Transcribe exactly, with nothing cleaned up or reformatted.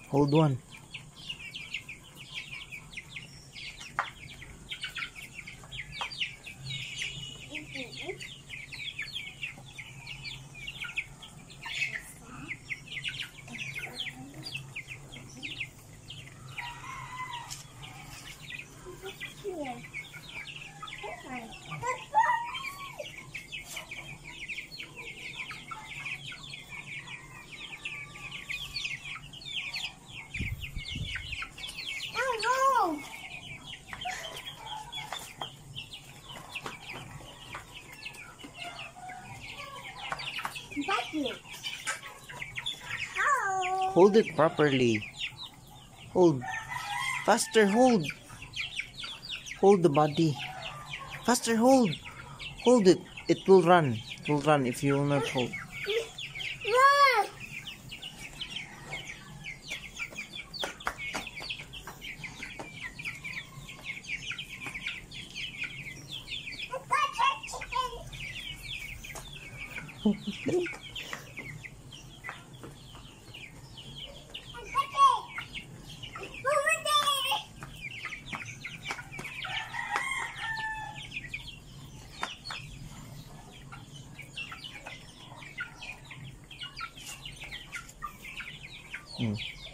Hold one. Hold it properly. Hold. Faster, hold. Hold the body. Faster, hold. Hold it. It will run. It will run if you will not hold. Hmm.